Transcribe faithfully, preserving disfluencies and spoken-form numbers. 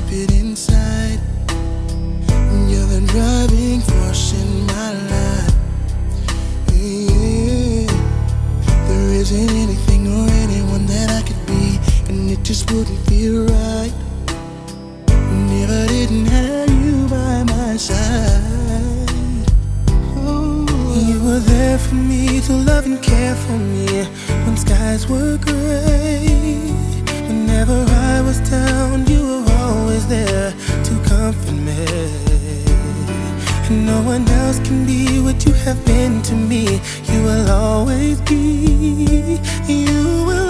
keep it inside. You're the driving force in my life. Yeah. There isn't anything or anyone that I could be, and it just wouldn't feel right if I didn't have you by my side. Oh. You were there for me to love and care for me when skies were gray. Whenever I was down, you were always there to comfort me. And no one else can be what you have been to me. You will always be. You will